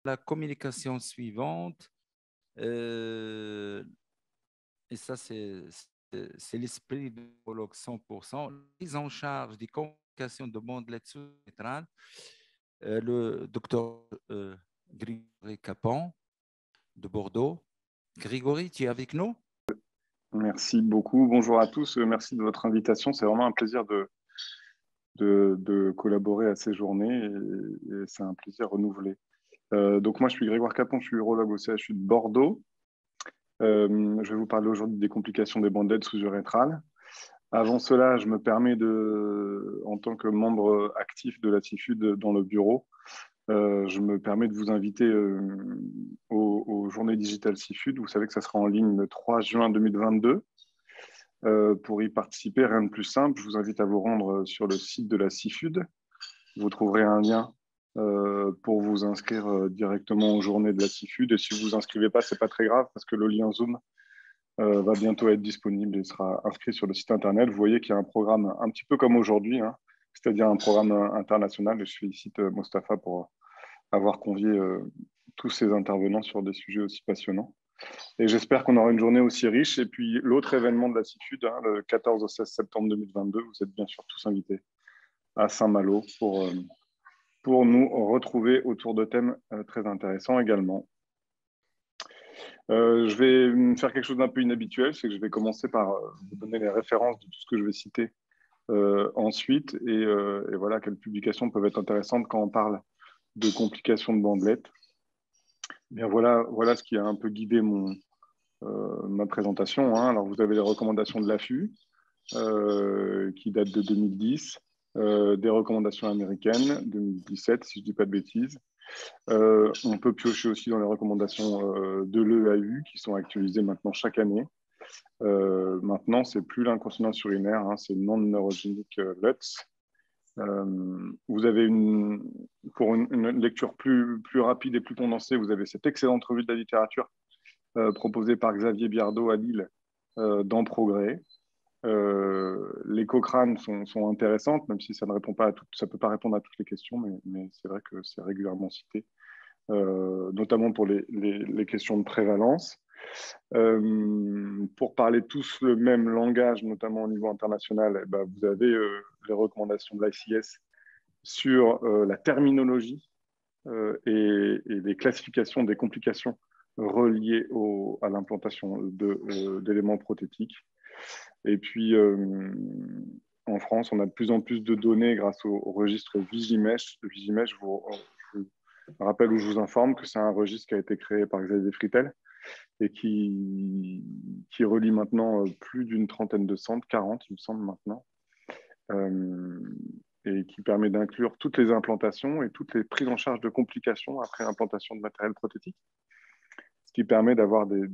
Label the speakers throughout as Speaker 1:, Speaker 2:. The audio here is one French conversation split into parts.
Speaker 1: la communication suivante. Euh, et ça, c'est l'esprit de Prologue 100%. Prise en charge des communications de bandelettes sous-centrales. Le docteur Grégory Capon de Bordeaux. Grégory, tu es avec nous?
Speaker 2: Merci beaucoup. Bonjour à tous. Merci de votre invitation. C'est vraiment un plaisir de collaborer à ces journées et c'est un plaisir renouvelé. Donc moi, je suis Grégoire Capon, je suis urologue au CHU de Bordeaux. Je vais vous parler aujourd'hui des complications des bandelettes sous-urétrales. Avant cela, je me permets en tant que membre actif de la CIFUD dans le bureau, je me permets de vous inviter aux Journées digitales CIFUD. Vous savez que ça sera en ligne le 3 juin 2022. Pour y participer, rien de plus simple, je vous invite à vous rendre sur le site de la CIFUD. Vous trouverez un lien pour vous inscrire directement aux journées de la CIFUD. Et si vous vous inscrivez pas, c'est pas très grave parce que le lien Zoom va bientôt être disponible et sera inscrit sur le site internet. Vous voyez qu'il y a un programme un petit peu comme aujourd'hui, hein, c'est-à-dire un programme international. Et je félicite Mostafa pour avoir convié tous ces intervenants sur des sujets aussi passionnants. Et j'espère qu'on aura une journée aussi riche. Et puis, l'autre événement de la CIFUD, hein, le 14 au 16 septembre 2022, vous êtes bien sûr tous invités à Saint-Malo pour nous retrouver autour de thèmes très intéressants également. Je vais faire quelque chose d'un peu inhabituel, c'est que je vais commencer par vous donner les références de tout ce que je vais citer ensuite. Et voilà, quelles publications peuvent être intéressantes quand on parle de complications de bandelettes. Bien, voilà ce qui a un peu guidé ma présentation. Hein. Alors, vous avez les recommandations de l'AFU qui datent de 2010, des recommandations américaines, 2017, si je ne dis pas de bêtises. On peut piocher aussi dans les recommandations de l'EAU qui sont actualisées maintenant chaque année. Maintenant, ce n'est plus l'incontinence urinaire, hein, c'est non-neurogenic LUTS. Vous avez pour une lecture plus rapide et plus condensée, vous avez cette excellente revue de la littérature proposée par Xavier Biardot à Lille dans Progrès. Les Cochrane sont intéressantes, même si ça ne répond pas ça peut pas répondre à toutes les questions, mais c'est vrai que c'est régulièrement cité, notamment pour les questions de prévalence. Pour parler tous le même langage, notamment au niveau international, eh ben, vous avez les recommandations de l'ICS sur la terminologie et les classifications des complications reliées à l'implantation d'éléments prothétiques. Et puis, en France, on a de plus en plus de données grâce au registre Vigimesh. Le Vigimesh, je vous rappelle ou je vous informe que c'est un registre qui a été créé par Xavier Fritel et qui relie maintenant plus d'une trentaine de centres, 40 il me semble maintenant, et qui permet d'inclure toutes les implantations et toutes les prises en charge de complications après implantation de matériel prothétique, ce qui permet d'avoir des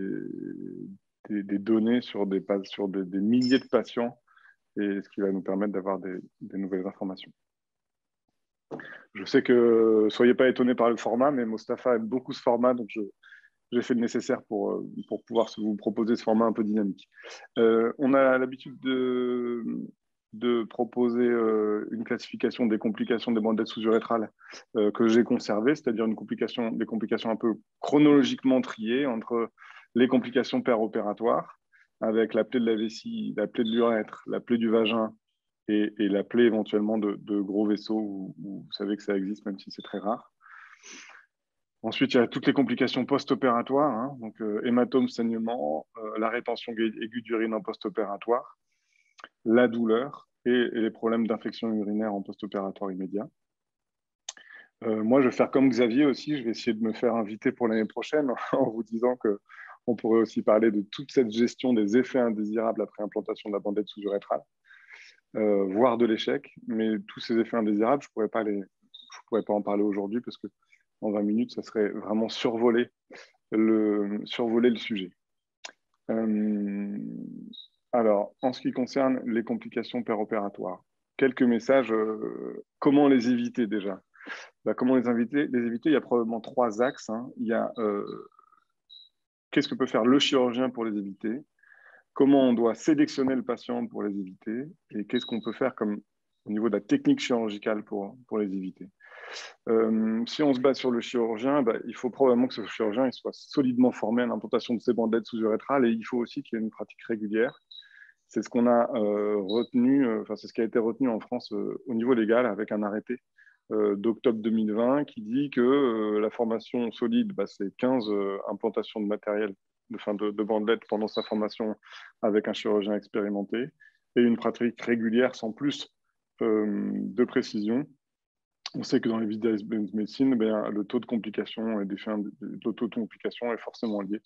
Speaker 2: données sur des milliers de patients et ce qui va nous permettre d'avoir des nouvelles informations. Je sais que, soyez pas étonnés par le format, mais Mostafa aime beaucoup ce format, donc j'ai fait le nécessaire pour pouvoir vous proposer ce format un peu dynamique. On a l'habitude de proposer une classification des complications des bandelettes sous-urétrales que j'ai conservées, c'est-à-dire des complications un peu chronologiquement triées entre les complications péropératoires, avec la plaie de la vessie, la plaie de l'urètre, la plaie du vagin et la plaie éventuellement de gros vaisseaux, où vous savez que ça existe, même si c'est très rare. Ensuite, il y a toutes les complications post-opératoires, hein, donc hématome, saignement, la rétention aiguë d'urine en post-opératoire, la douleur et les problèmes d'infection urinaire en post-opératoire immédiat. Moi, je vais faire comme Xavier aussi, je vais essayer de me faire inviter pour l'année prochaine en vous disant qu'on pourrait aussi parler de toute cette gestion des effets indésirables après implantation de la bandelette sous-urétrale, voire de l'échec, mais tous ces effets indésirables, je ne pourrais pas en parler aujourd'hui parce que en 20 minutes, ça serait vraiment survoler le sujet. Alors, en ce qui concerne les complications péropératoires, quelques messages. Comment les éviter déjà? Comment les éviter? Il y a probablement 3 axes. Hein. Il y a qu'est-ce que peut faire le chirurgien pour les éviter? Comment on doit sélectionner le patient pour les éviter? Et qu'est-ce qu'on peut faire au niveau de la technique chirurgicale pour les éviter? Si on se base sur le chirurgien, il faut probablement que ce chirurgien il soit solidement formé à l'implantation de ces bandelettes sous-urétrales, et il faut aussi qu'il y ait une pratique régulière. C'est ce qu'on a retenu, c'est ce qui a été retenu en France au niveau légal avec un arrêté d'octobre 2020 qui dit que la formation solide, c'est 15 implantations de matériel, de bandelettes pendant sa formation avec un chirurgien expérimenté, et une pratique régulière sans plus de précision. On sait que dans l'évidence médecine, le taux de complications et le taux de complications est forcément lié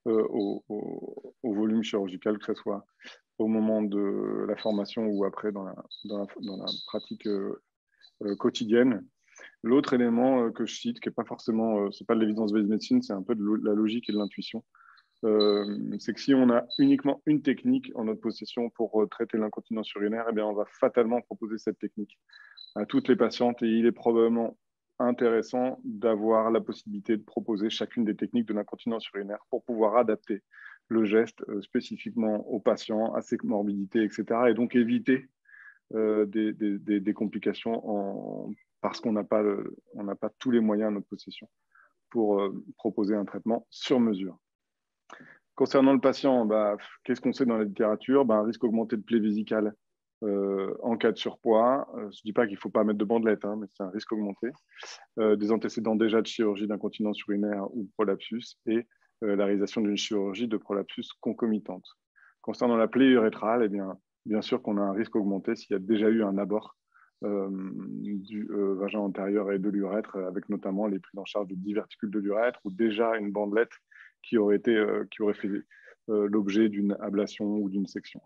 Speaker 2: au volume chirurgical, que ce soit au moment de la formation ou après dans la pratique quotidienne. L'autre élément que je cite, qui n'est pas forcément, c'est pas de l'évidence médecine, c'est un peu de la logique et de l'intuition. C'est que si on a uniquement une technique en notre possession pour traiter l'incontinence urinaire, on va fatalement proposer cette technique à toutes les patientes, et il est probablement intéressant d'avoir la possibilité de proposer chacune des techniques de l'incontinence urinaire pour pouvoir adapter le geste spécifiquement aux patients, à ses morbidités, etc. Et donc éviter des complications parce qu'on n'a pas tous les moyens à notre possession pour proposer un traitement sur mesure. Concernant le patient, qu'est-ce qu'on sait dans la littérature? Un risque augmenté de plaie vésicale en cas de surpoids. Je ne dis pas qu'il ne faut pas mettre de bandelettes, mais c'est un risque augmenté. Des antécédents déjà de chirurgie d'incontinence urinaire ou de prolapsus, et la réalisation d'une chirurgie de prolapsus concomitante. Concernant la plaie urétrale, bien sûr qu'on a un risque augmenté s'il y a déjà eu un abord du vagin antérieur et de l'urètre, avec notamment les prises en charge de diverticules de l'urètre ou déjà une bandelette qui aurait fait l'objet d'une ablation ou d'une section.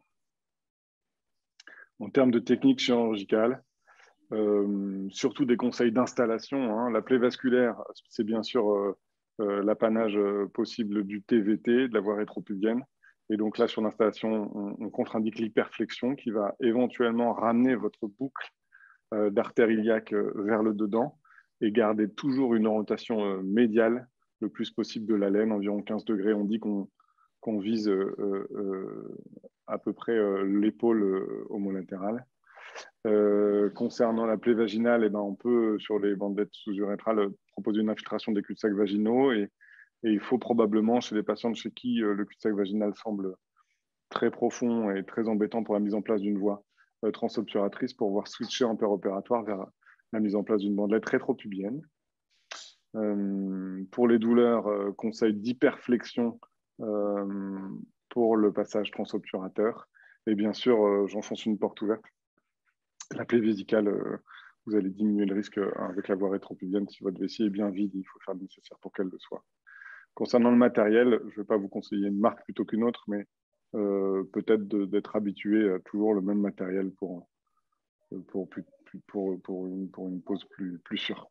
Speaker 2: En termes de technique chirurgicale, surtout des conseils d'installation. La plaie vasculaire, c'est bien sûr l'apanage possible du TVT, de la voie rétropubienne. Et donc là, sur l'installation, on contre-indique l'hyperflexion qui va éventuellement ramener votre boucle d'artère iliaque vers le dedans et garder toujours une orientation médiale le plus possible de la laine, environ 15 degrés. On dit qu'on vise à peu près l'épaule homolatéral. Concernant la plaie vaginale, on peut, sur les bandelettes sous-urétrales, proposer une infiltration des cul-de-sac vaginaux, et il faut probablement, chez les patientes chez qui le cul-de-sac vaginal semble très profond et très embêtant pour la mise en place d'une voie transobturatrice, pour pouvoir switcher en péropératoire vers la mise en place d'une bandelette rétropubienne. Pour les douleurs, conseil d'hyperflexion pour le passage transobturateur. Et bien sûr, j'enfonce une porte ouverte. La plaie vésicale, vous allez diminuer le risque avec la voie rétropubienne. Si votre vessie est bien vide, il faut faire le nécessaire pour qu'elle le soit. Concernant le matériel, je ne vais pas vous conseiller une marque plutôt qu'une autre, mais peut-être d'être habitué à toujours le même matériel pour une pose plus sûre.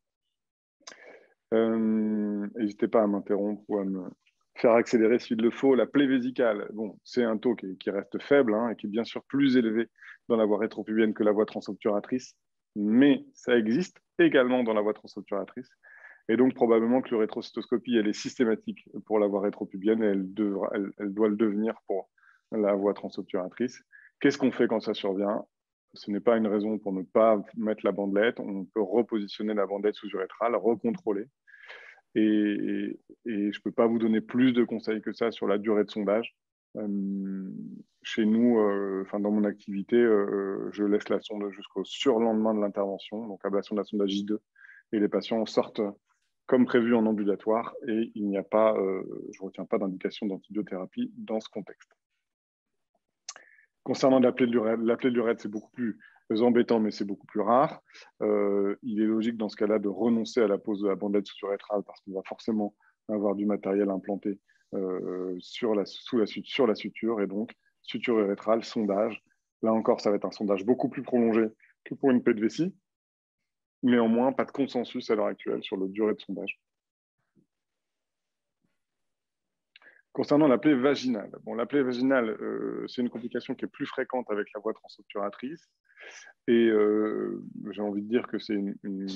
Speaker 2: N'hésitez pas à m'interrompre ou à me faire accélérer s'il le faut. La plaie vésicale, c'est un taux qui reste faible et qui est bien sûr plus élevé dans la voie rétropubienne que la voie transobturatrice, mais ça existe également dans la voie transobturatrice. Et donc, probablement que l'urétrocystoscopie, elle est systématique pour la voie rétropubienne, et elle doit le devenir pour la voie transobturatrice. Qu'est-ce qu'on fait quand ça survient? Ce n'est pas une raison pour ne pas mettre la bandelette. On peut repositionner la bandelette sous-urétrale, recontrôler. Et je ne peux pas vous donner plus de conseils que ça sur la durée de sondage. Chez nous, dans mon activité, je laisse la sonde jusqu'au surlendemain de l'intervention, donc ablation de la sonde à J2, et les patients sortent comme prévu en ambulatoire, et il n'y a pas, je ne retiens pas d'indication d'antibiothérapie dans ce contexte. Concernant la plaie de l'urètre, c'est beaucoup plus embêtant, mais c'est beaucoup plus rare. Il est logique dans ce cas-là de renoncer à la pose de la bandelette sous-urétrale, parce qu'on va forcément avoir du matériel implanté sur la suture, et donc suture urétrale, sondage. Là encore, ça va être un sondage beaucoup plus prolongé que pour une plaie de vessie. Néanmoins, pas de consensus à l'heure actuelle sur la durée de sondage. Concernant la plaie vaginale, la plaie vaginale, c'est une complication qui est plus fréquente avec la voie transobturatrice, et j'ai envie de dire que c'est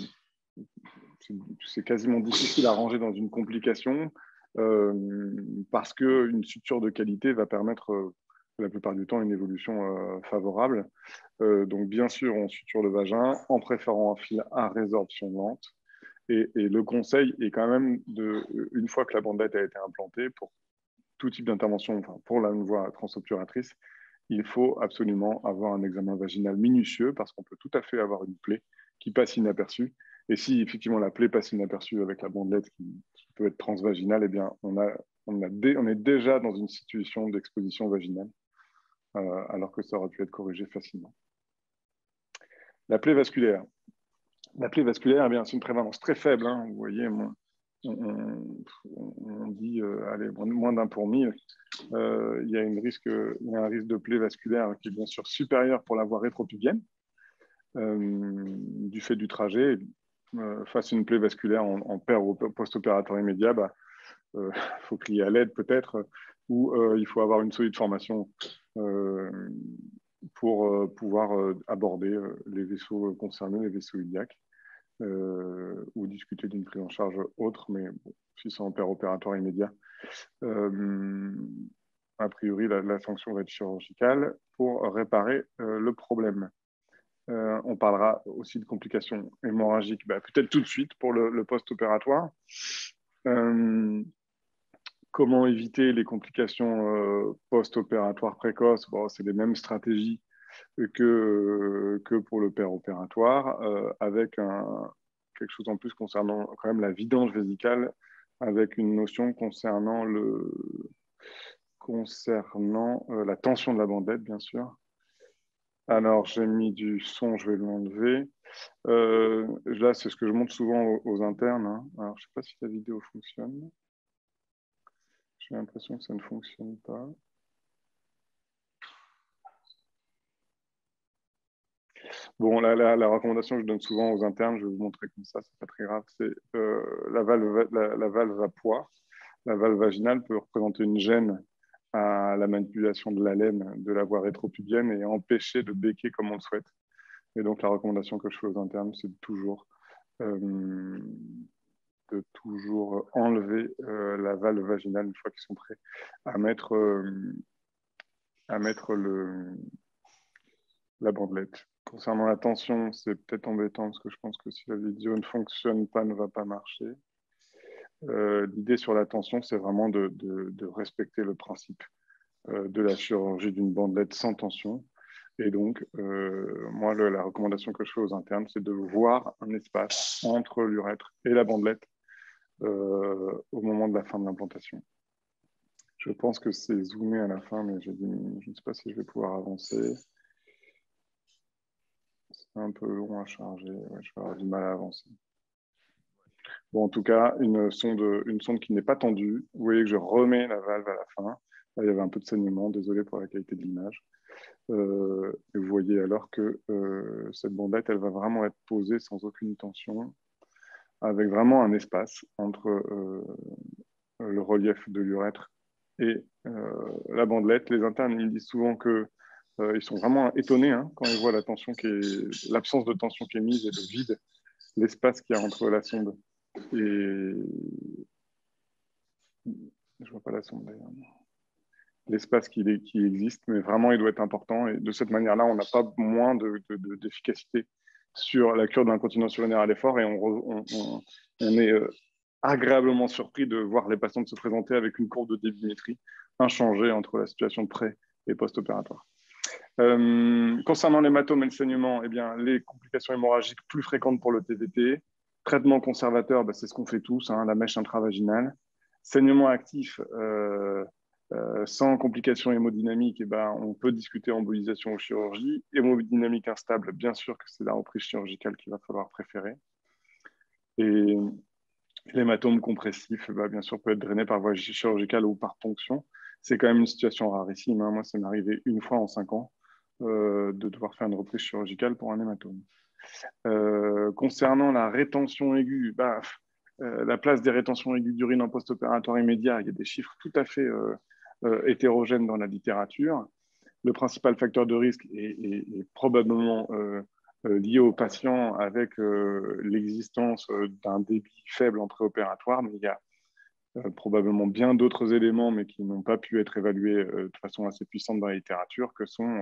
Speaker 2: quasiment difficile à ranger dans une complication, parce qu'une suture de qualité va permettre la plupart du temps une évolution favorable. Donc, bien sûr, on suture le vagin en préférant un fil à résorption lente. Et le conseil est quand même, une fois que la bandelette a été implantée, pour tout type d'intervention, enfin, pour la voie transobturatrice, il faut absolument avoir un examen vaginal minutieux parce qu'on peut tout à fait avoir une plaie qui passe inaperçue. Et si effectivement la plaie passe inaperçue avec la bandelette qui peut être transvaginale, eh bien, on est déjà dans une situation d'exposition vaginale, alors que ça aurait pu être corrigé facilement. La plaie vasculaire. La plaie vasculaire, eh bien, c'est une prévalence très faible. Hein. Vous voyez, on dit allez, moins d'un pour 1000. Il y a un risque de plaie vasculaire qui est bien sûr supérieur pour la voie rétropubienne du fait du trajet. Face à une plaie vasculaire en post-opératoire immédiat, faut crier à l'aide peut-être, ou il faut avoir une solide formation pour pouvoir aborder les vaisseaux concernés, les vaisseaux iliaques, ou discuter d'une prise en charge autre, mais bon, si c'est en opératoire immédiat, a priori, la sanction va être chirurgicale pour réparer le problème. On parlera aussi de complications hémorragiques, peut-être tout de suite pour le post-opératoire. Comment éviter les complications post-opératoires précoces? Bon, c'est les mêmes stratégies que pour le péropératoire, avec quelque chose en plus concernant quand même la vidange vésicale, avec une notion concernant la tension de la bandelette, bien sûr. Alors, j'ai mis du son, je vais l'enlever. Là, c'est ce que je montre souvent aux internes. Hein. Alors, je ne sais pas si la vidéo fonctionne. J'ai l'impression que ça ne fonctionne pas. Bon, la recommandation que je donne souvent aux internes, je vais vous montrer comme ça, c'est pas très grave, c'est la valve à poids. La valve vaginale peut représenter une gêne à la manipulation de la laine de la voie rétropubienne et empêcher de béquer comme on le souhaite. Et donc, la recommandation que je fais aux internes, c'est de toujours enlever la valve vaginale une fois qu'ils sont prêts à mettre la bandelette. Concernant la tension, c'est peut-être embêtant parce que je pense que si la vidéo ne fonctionne pas, ne va pas marcher. L'idée sur la tension, c'est vraiment de respecter le principe de la chirurgie d'une bandelette sans tension. Et donc, moi, la recommandation que je fais aux internes, c'est de voir un espace entre l'urètre et la bandelette au moment de la fin de l'implantation. Je pense que c'est zoomé à la fin, mais je ne sais pas si je vais pouvoir avancer. C'est un peu long à charger. Ouais, je vais avoir du mal à avancer. Bon, en tout cas, une sonde qui n'est pas tendue. Vous voyez que je remets la valve à la fin. Là, il y avait un peu de saignement. Désolé pour la qualité de l'image. Et vous voyez alors que cette bandelette, elle va vraiment être posée sans aucune tension, avec vraiment un espace entre le relief de l'urètre et la bandelette. Les internes, ils disent souvent que ils sont vraiment étonnés quand ils voient l'absence de tension qui est mise et le vide, l'espace qu'il y a entre la sonde et... Je vois pas la sonde d'ailleurs. L'espace qui existe, mais vraiment, il doit être important. Et de cette manière-là, on n'a pas moins d'efficacité sur la cure d'incontinence urinaire à l'effort et on est agréablement surpris de voir les patientes se présenter avec une courbe de débimétrie inchangée entre la situation pré- et post-opératoire. Concernant l'hématome et le saignement, eh bien, les complications hémorragiques plus fréquentes pour le TVT, traitement conservateur, c'est ce qu'on fait tous, la mèche intravaginale. Saignement actif, sans complications hémodynamiques, on peut discuter embolisation ou chirurgie. Hémodynamique instable, bien sûr que c'est la reprise chirurgicale qu'il va falloir préférer. Et l'hématome compressif, bien sûr, peut être drainé par voie chirurgicale ou par ponction. C'est quand même une situation rarissime. Moi, ça m'est arrivé une fois en 5 ans de devoir faire une reprise chirurgicale pour un hématome. Concernant la rétention aiguë, la place des rétentions aiguës d'urine en post-opératoire immédiat, il y a des chiffres tout à fait hétérogènes dans la littérature. Le principal facteur de risque est probablement lié au patient avec l'existence d'un débit faible en préopératoire, mais il y a probablement bien d'autres éléments, mais qui n'ont pas pu être évalués de façon assez puissante dans la littérature, que sont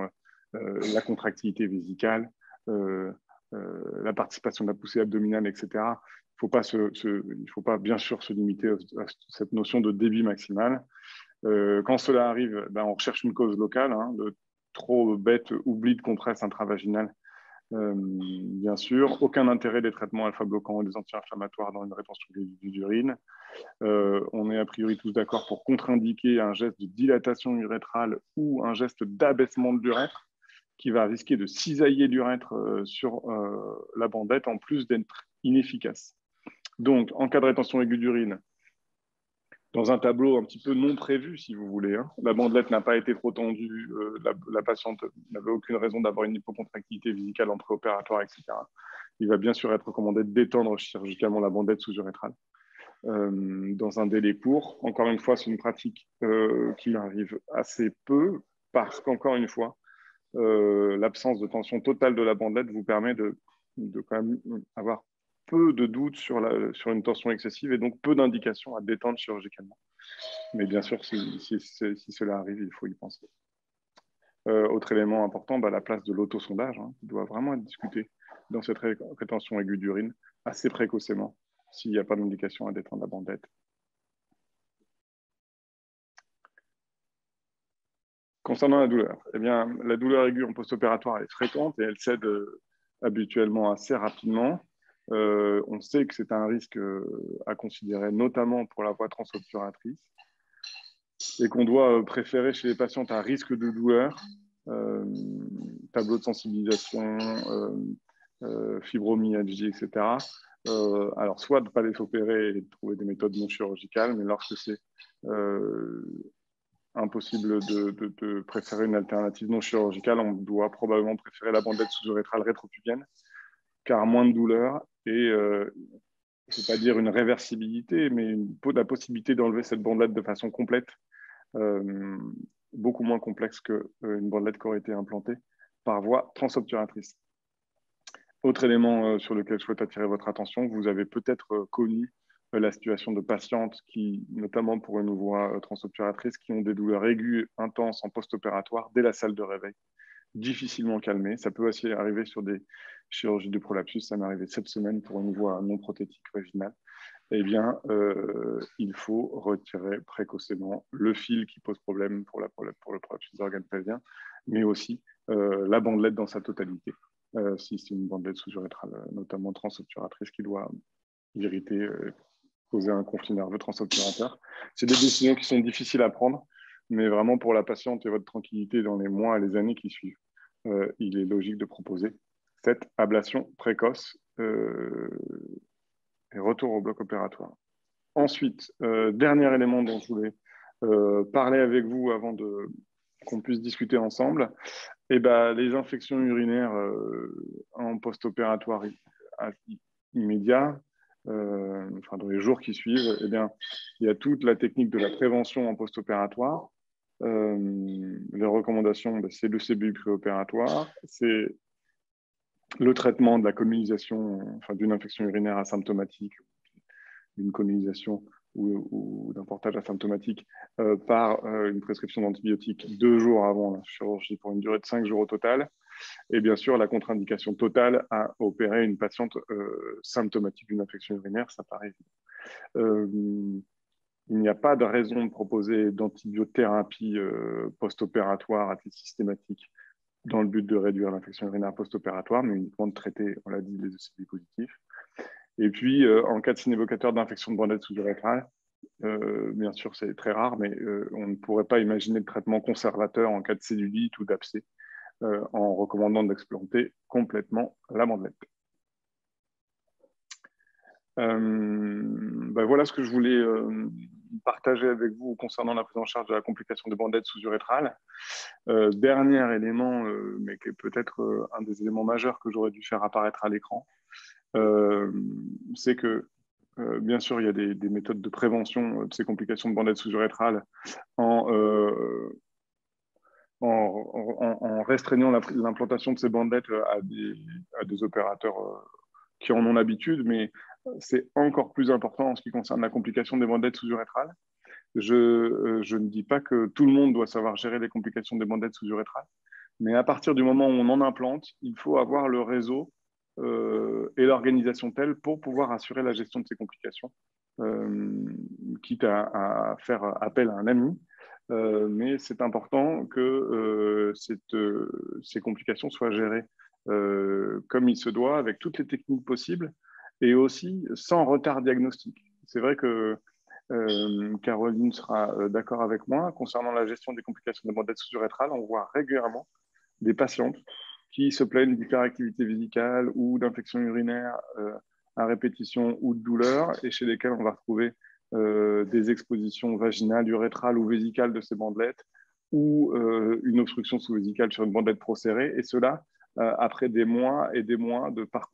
Speaker 2: la contractilité vésicale, la participation de la poussée abdominale, etc. Il ne faut pas bien sûr se limiter à cette notion de débit maximal. Quand cela arrive, on recherche une cause locale, de trop bête oubli de compresse intravaginale. Bien sûr, aucun intérêt des traitements alpha-bloquants et des anti-inflammatoires dans une rétention d'urine. On est a priori tous d'accord pour contre-indiquer un geste de dilatation urétrale ou un geste d'abaissement de l'urètre qui va risquer de cisailler l'urètre sur la bandette en plus d'être inefficace. Donc, en cas de rétention aiguë d'urine, dans un tableau un petit peu non prévu, si vous voulez, la bandelette n'a pas été trop tendue, la patiente n'avait aucune raison d'avoir une hypocontractilité vésicale en préopératoire, etc. Il va bien sûr être recommandé de détendre chirurgicalement la bandette sous-urétrale dans un délai court. Encore une fois, c'est une pratique qui arrive assez peu parce qu'encore une fois, l'absence de tension totale de la bandelette vous permet de quand même avoir peu de doutes sur une tension excessive et donc peu d'indications à détendre chirurgicalement. Mais bien sûr, si cela arrive, il faut y penser. Autre élément important, la place de l'autosondage, qui doit vraiment être discuté dans cette rétention aiguë d'urine assez précocement s'il n'y a pas d'indication à détendre la bandette. Concernant la douleur, la douleur aiguë en post-opératoire est fréquente et elle cède habituellement assez rapidement. On sait que c'est un risque à considérer, notamment pour la voie transobturatrice, et qu'on doit préférer chez les patientes à risque de douleur, tableau de sensibilisation, fibromyalgie, etc. Alors, soit de ne pas les opérer et de trouver des méthodes non chirurgicales, mais lorsque c'est impossible de préférer une alternative non chirurgicale, on doit probablement préférer la bandette sous-urétrale rétropubienne, car moins de douleur et, je ne vais pas dire une réversibilité, mais la possibilité d'enlever cette bandelette de façon complète, beaucoup moins complexe qu'une bandelette qui aurait été implantée par voie transobturatrice. Autre élément sur lequel je souhaite attirer votre attention, vous avez peut-être connu la situation de patientes qui, notamment pour une voie transobturatrice, qui ont des douleurs aiguës intenses en post-opératoire dès la salle de réveil, difficilement calmées. Ça peut aussi arriver sur des chirurgies du prolapsus. Ça m'est arrivé cette semaine pour une voie non prothétique vaginale. Il faut retirer précocement le fil qui pose problème pour le prolapsus des organes pelviens, mais aussi la bandelette dans sa totalité. Si c'est une bandelette sous-urétrale, notamment transobturatrice, qui doit irriter, causer un conflit nerveux transobturateur. C'est des décisions qui sont difficiles à prendre, mais vraiment pour la patiente et votre tranquillité dans les mois et les années qui suivent, il est logique de proposer cette ablation précoce et retour au bloc opératoire. Ensuite, dernier élément dont je voulais parler avec vous avant qu'on puisse discuter ensemble, les infections urinaires en post-opératoire immédiat, dans les jours qui suivent, il y a toute la technique de la prévention en post-opératoire. Les recommandations, c'est le CBU préopératoire, c'est le traitement de la colonisation, d'une infection urinaire asymptomatique, d'une colonisation ou d'un portage asymptomatique par une prescription d'antibiotiques 2 jours avant la chirurgie pour une durée de 5 jours au total. Et bien sûr, la contre-indication totale à opérer une patiente symptomatique d'une infection urinaire, ça paraît évident. Il n'y a pas de raison de proposer d'antibiothérapie post-opératoire à titre systématique dans le but de réduire l'infection urinaire post-opératoire, mais uniquement de traiter, on l'a dit, les ECD positifs. Et puis, en cas de signe évocateur d'infection de bandette sous-urétrale, bien sûr, c'est très rare, mais on ne pourrait pas imaginer de traitement conservateur en cas de cellulite ou d'abcès en recommandant d'explanter complètement la bandelette. Voilà ce que je voulais partager avec vous concernant la prise en charge de la complication des bandettes sous-urétrales. Dernier élément, mais qui est peut-être un des éléments majeurs que j'aurais dû faire apparaître à l'écran, c'est que, bien sûr, il y a des méthodes de prévention de ces complications de bandettes sous-urétrales en restreignant l'implantation de ces bandelettes à des opérateurs qui en ont l'habitude, mais c'est encore plus important en ce qui concerne la complication des bandelettes sous-urétrales. Je ne dis pas que tout le monde doit savoir gérer les complications des bandelettes sous-urétrales, Mais à partir du moment où on en implante, il faut avoir le réseau et l'organisation telle pour pouvoir assurer la gestion de ces complications, quitte à faire appel à un ami. Mais c'est important que ces complications soient gérées comme il se doit, avec toutes les techniques possibles, et aussi sans retard diagnostique. C'est vrai que Caroline sera d'accord avec moi. Concernant la gestion des complications de bandelettes sous-urétrales, on voit régulièrement des patientes qui se plaignent d'hyperactivité vésicale ou d'infection urinaire à répétition ou de douleur, et chez lesquelles on va retrouver des expositions vaginales, urétrales ou vésicales de ces bandelettes, ou une obstruction sous-vésicale sur une bandelette procérée, et cela après des mois et des mois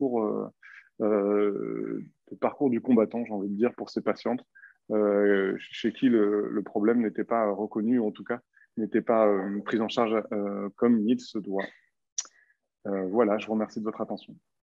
Speaker 2: de parcours du combattant, j'ai envie de dire, pour ces patientes, chez qui le problème n'était pas reconnu, ou en tout cas n'était pas pris en charge comme il se doit. Voilà, je vous remercie de votre attention.